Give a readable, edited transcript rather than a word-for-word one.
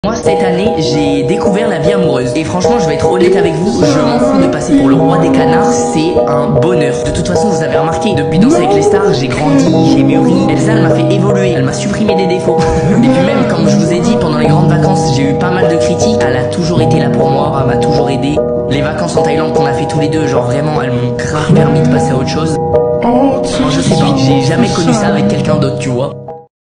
Moi cette année j'ai découvert la vie amoureuse et franchement je vais être honnête avec vous, je m'en fous de passer pour le roi des canards, c'est un bonheur. De toute façon vous avez remarqué, depuis Danser avec les stars j'ai grandi, j'ai mûri. Elsa elle m'a fait évoluer, elle m'a supprimé des défauts. Et puis même comme je vous ai dit pendant les grandes vacances j'ai eu pas mal de critiques, elle a toujours été là pour moi, elle m'a toujours aidé. Les vacances en Thaïlande qu'on a fait tous les deux, genre vraiment elles m'ont grave permis de passer à autre chose. Moi je sais pas, j'ai jamais connu ça avec quelqu'un d'autre tu vois.